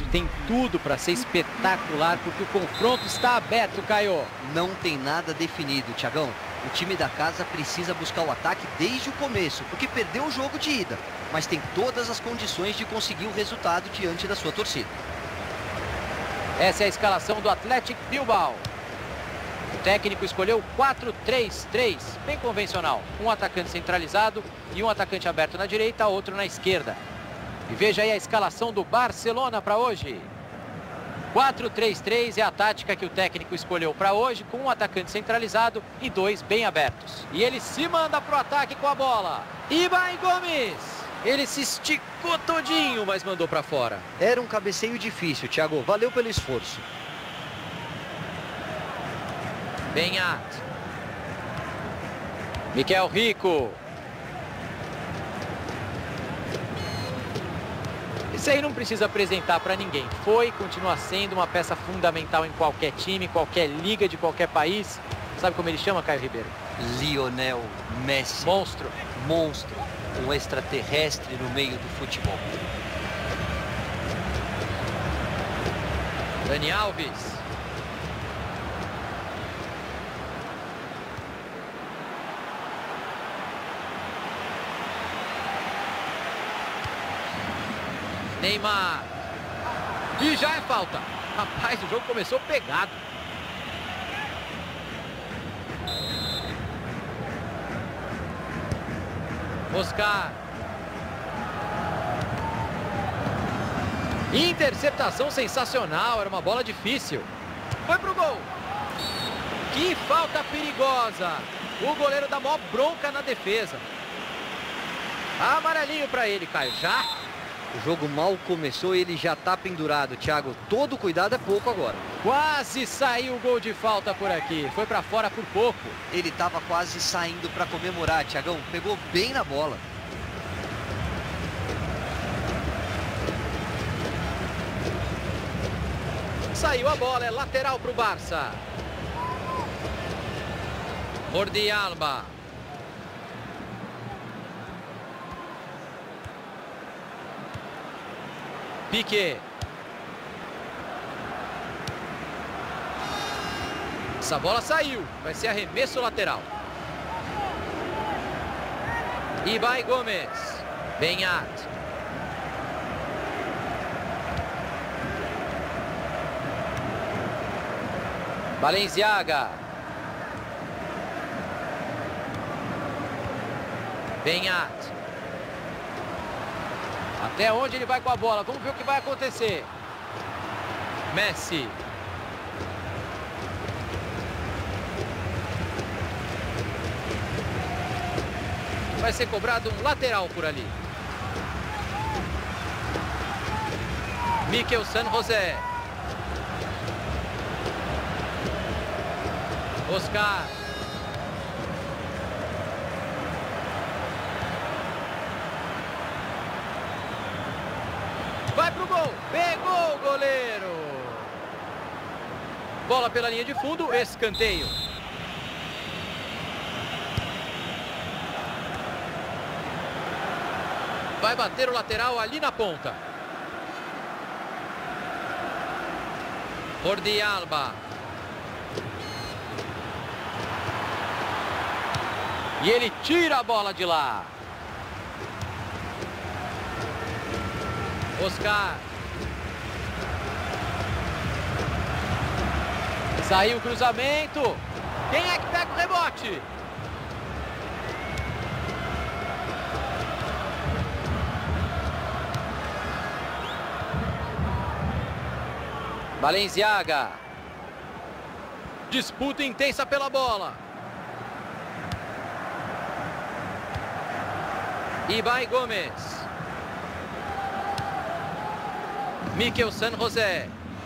hoje tem tudo para ser espetacular, porque o confronto está aberto, Caio. Não tem nada definido, Thiagão. O time da casa precisa buscar o ataque desde o começo, porque perdeu o jogo de ida, mas tem todas as condições de conseguir o resultado diante da sua torcida. Essa é a escalação do Athletic Bilbao. O técnico escolheu 4-3-3, bem convencional. Um atacante centralizado e um atacante aberto na direita, outro na esquerda. E veja aí a escalação do Barcelona para hoje. 4-3-3 é a tática que o técnico escolheu para hoje, com um atacante centralizado e dois bem abertos. E ele se manda para o ataque com a bola. Ibai Gomes. Ele se esticou todinho, mas mandou para fora. Era um cabeceio difícil, Thiago. Valeu pelo esforço. Benhat. Miquel Rico. Isso aí não precisa apresentar para ninguém. Foi e continua sendo uma peça fundamental em qualquer time, qualquer liga de qualquer país. Sabe como ele chama, Caio Ribeiro? Lionel Messi. Monstro. Monstro. Um extraterrestre no meio do futebol. Dani Alves. Neymar. E já é falta. Rapaz, o jogo começou pegado. Oscar. Interceptação sensacional. Era uma bola difícil. Foi pro gol. Que falta perigosa. O goleiro dá mó bronca na defesa. Amarelinho para ele, Caio. Já? O jogo mal começou e ele já tá pendurado, Thiago. Todo cuidado é pouco agora. Quase saiu o gol de falta por aqui. Foi para fora por pouco. Ele tava quase saindo para comemorar, Thiagão. Pegou bem na bola. Saiu a bola, é lateral pro Barça. Jordi Alba. Piqué. Essa bola saiu. Vai ser arremesso lateral. Ibai Gomes. Benhat. Balenciaga. Benhat. Até onde ele vai com a bola? Vamos ver o que vai acontecer. Messi. Vai ser cobrado um lateral por ali. Miquel San José. Oscar. Vai pro gol. Pegou o goleiro. Bola pela linha de fundo. Escanteio. Vai bater o lateral ali na ponta. Jordi Alba. E ele tira a bola de lá. Oscar. Saiu o cruzamento. Quem é que pega o rebote? Balenciaga. Disputa intensa pela bola. Ibai Gomes. Miquel San José.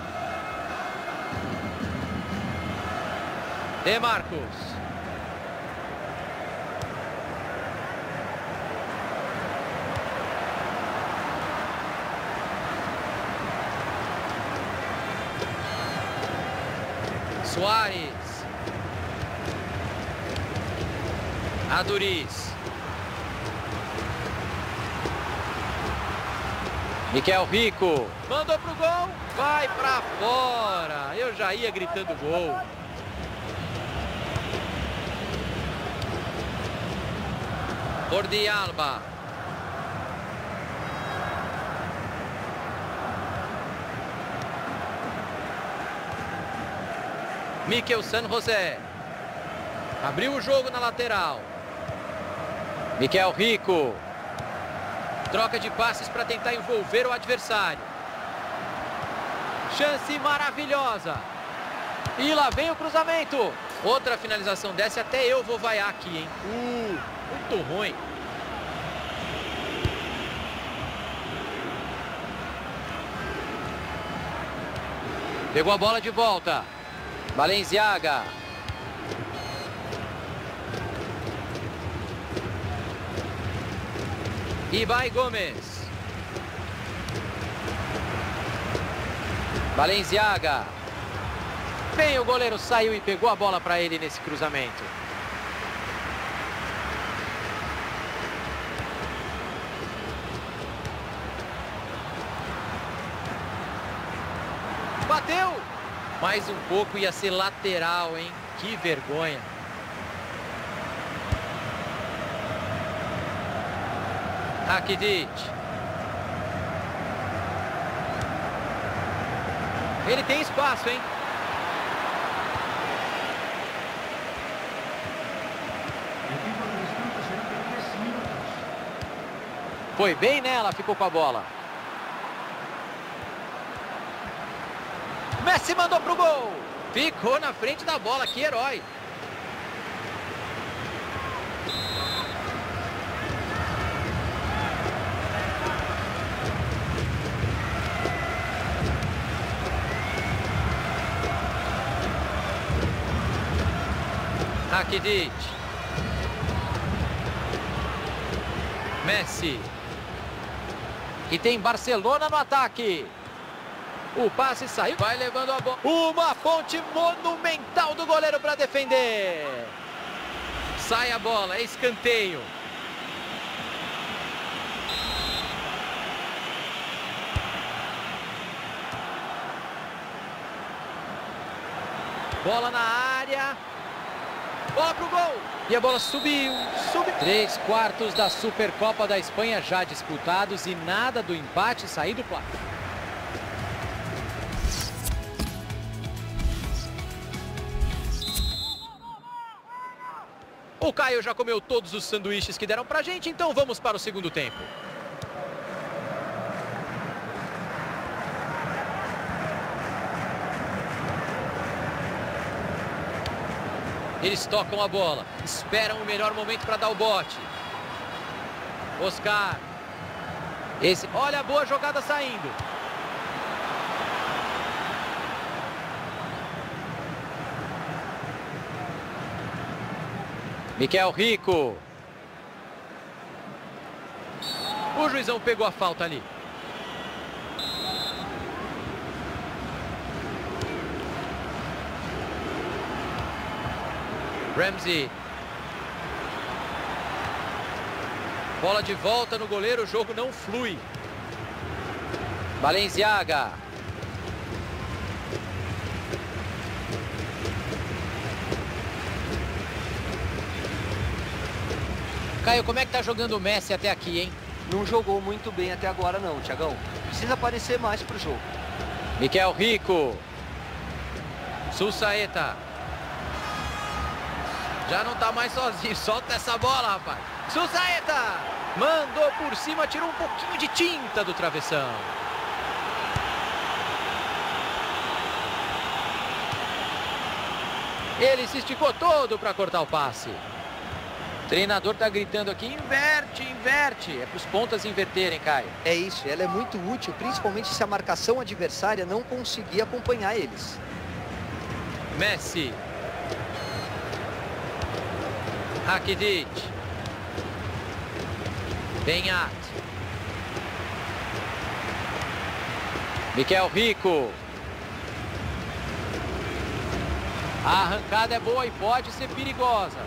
De Marcos. Suárez. Aduriz. Miquel Rico. Mandou pro gol. Vai pra fora. Eu já ia gritando gol. Jordi Alba. Miquel San José. Abriu o jogo na lateral. Miquel Rico. Troca de passes para tentar envolver o adversário. Chance maravilhosa. E lá vem o cruzamento. Outra finalização dessa, até eu vou vaiar aqui, hein? Muito ruim. Pegou a bola de volta. Balenciaga. Ibai Gomes. Balenciaga. Bem, o goleiro saiu e pegou a bola para ele nesse cruzamento. Bateu. Mais um pouco ia ser lateral, hein? Que vergonha. Rakitic. Ele tem espaço, hein? Foi bem nela, ficou com a bola. Messi mandou pro gol. Ficou na frente da bola, que herói. Rakitic. Messi. E tem Barcelona no ataque. O passe saiu. Vai levando a bola. Uma ponte monumental do goleiro para defender. Sai a bola, é escanteio. Bola na área. Bola pro gol. E a bola subiu. 3/4 da Supercopa da Espanha já disputados e nada do empate sair do placar. O Caio já comeu todos os sanduíches que deram pra gente, então vamos para o segundo tempo. Eles tocam a bola, esperam o melhor momento para dar o bote. Oscar. Olha a boa jogada saindo. Miquel Rico. O juizão pegou a falta ali. Ramsey. Bola de volta no goleiro, o jogo não flui. Balenciaga. Caio, como é que tá jogando o Messi até aqui, hein? Não jogou muito bem até agora não, Thiagão. Precisa aparecer mais pro jogo. Miquel Rico. Susaeta. Já não tá mais sozinho. Solta essa bola, rapaz. Susaeta. Mandou por cima, tirou um pouquinho de tinta do travessão. Ele se esticou todo para cortar o passe. O treinador tá gritando aqui, inverte, inverte. É para os pontas inverterem, Caio. É isso, ela é muito útil, principalmente se a marcação adversária não conseguir acompanhar eles. Messi. Rakitic. Benhat. Miquel Rico. A arrancada é boa e pode ser perigosa.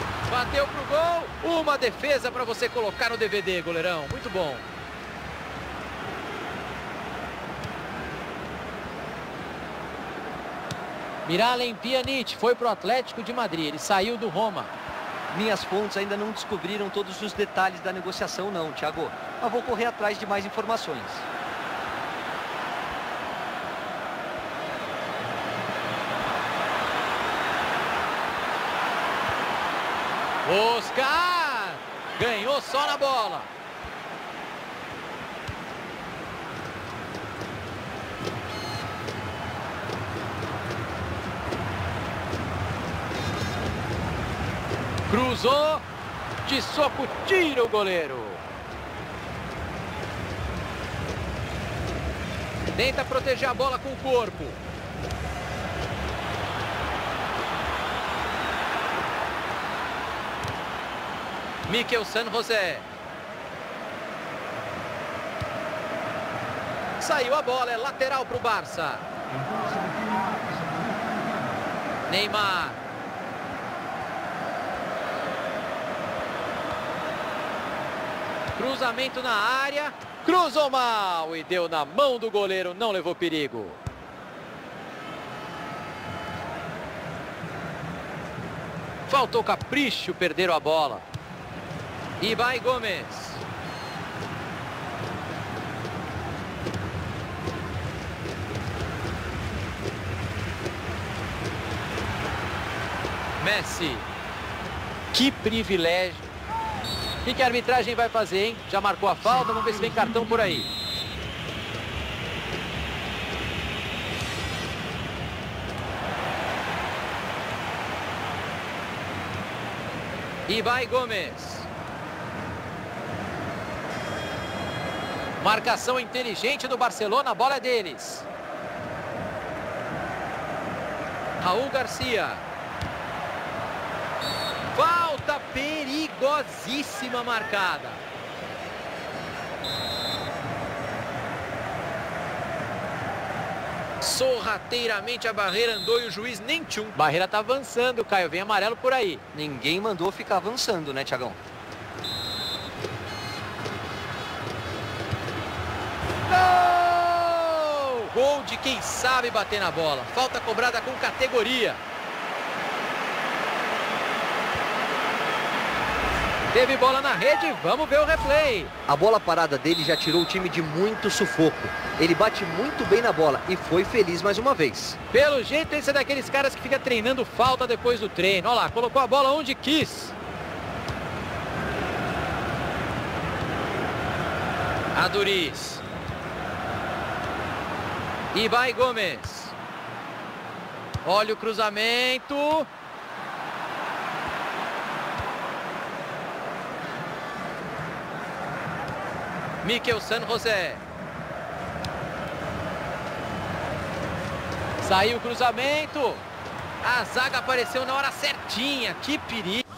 Bateu pro gol. Uma defesa para você colocar no DVD, goleirão. Muito bom. Miralem Pjanic foi para o Atlético de Madrid. Ele saiu do Roma. Minhas fontes ainda não descobriram todos os detalhes da negociação não, Thiago. Mas vou correr atrás de mais informações. Oscar! Ganhou só na bola. Cruzou. De soco, tira o goleiro. Tenta proteger a bola com o corpo. Mikel San José. Saiu a bola, é lateral para o Barça. Neymar. Cruzamento na área. Cruzou mal e deu na mão do goleiro, não levou perigo. Faltou capricho, perderam a bola. Ibai Gomes. Messi. Que privilégio. O que a arbitragem vai fazer, hein? Já marcou a falta, vamos ver se vem cartão por aí. Ibai Gomes. Marcação inteligente do Barcelona, a bola é deles. Raul Garcia. Falta perigosíssima marcada. Sorrateiramente a barreira andou e o juiz nem tchum. Barreira tá avançando, Caio. Vem amarelo por aí. Ninguém mandou ficar avançando, né, Thiagão? Gol! Gol de quem sabe bater na bola. Falta cobrada com categoria. Teve bola na rede, vamos ver o replay. A bola parada dele já tirou o time de muito sufoco. Ele bate muito bem na bola e foi feliz mais uma vez. Pelo jeito, esse é daqueles caras que fica treinando falta depois do treino. Olha lá, colocou a bola onde quis. Aduriz. Ibai Gomes. Olha o cruzamento. Mikel San José. Saiu o cruzamento. A zaga apareceu na hora certinha. Que perigo.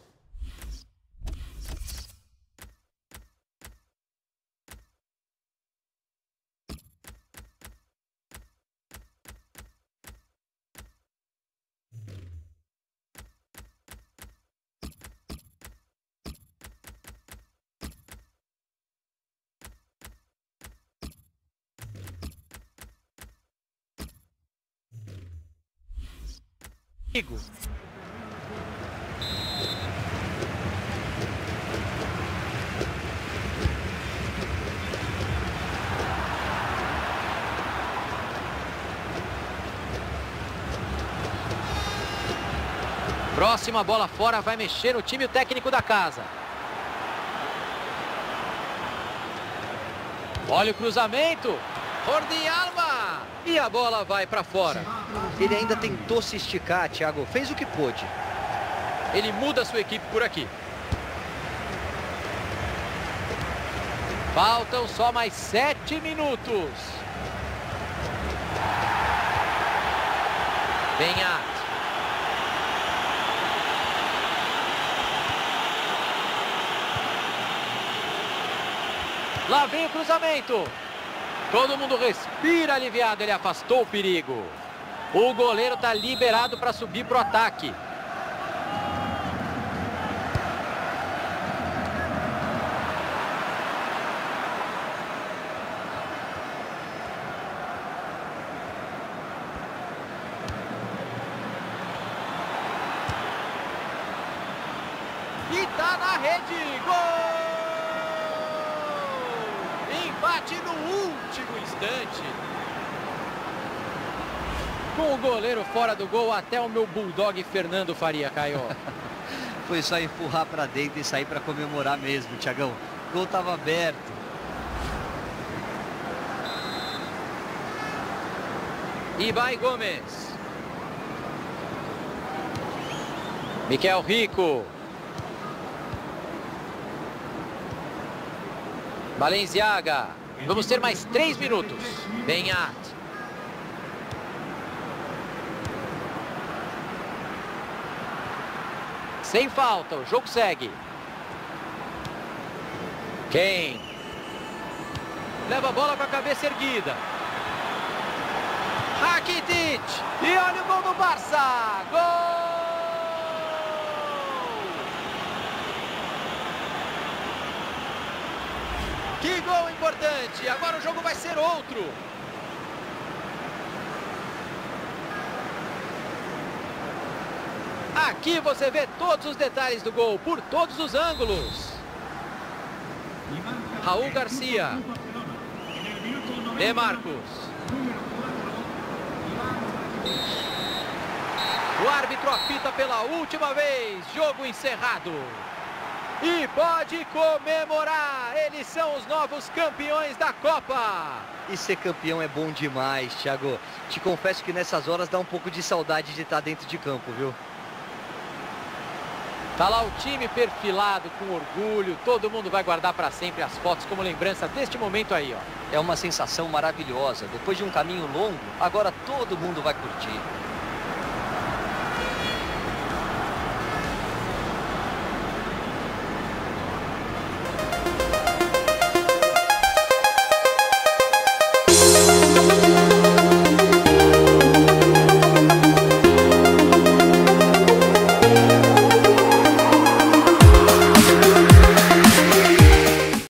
Próxima bola fora, vai mexer no time o técnico da casa. Olha o cruzamento. Jordi Alba. E a bola vai para fora. Ele ainda tentou se esticar, Thiago. Fez o que pôde. Ele muda a sua equipe por aqui. Faltam só mais 7 minutos. Benhat. Lá vem o cruzamento. Todo mundo respira aliviado, ele afastou o perigo. O goleiro está liberado para subir para o ataque. tá na rede. Gol! Empate no último instante. Com o goleiro fora do gol, até o meu bulldog Fernando faria, Caio. Foi só empurrar para dentro e sair para comemorar mesmo, Thiagão. O gol estava aberto. Ibai Gomes. Miquel Rico. Balenciaga. Vamos ter mais 3 minutos. Benhat. Sem falta, o jogo segue. Kane. Leva a bola com a cabeça erguida. Rakitic. E olha o gol do Barça. Gol! Que gol importante. Agora o jogo vai ser outro. Aqui você vê todos os detalhes do gol, por todos os ângulos. Raul Garcia. De Marcos. O árbitro apita pela última vez. Jogo encerrado. E pode comemorar. Eles são os novos campeões da Copa. E ser campeão é bom demais, Thiago. Te confesso que nessas horas dá um pouco de saudade de estar dentro de campo, viu? Tá lá o time perfilado com orgulho. Todo mundo vai guardar para sempre as fotos como lembrança deste momento aí, ó. É uma sensação maravilhosa. Depois de um caminho longo, agora todo mundo vai curtir.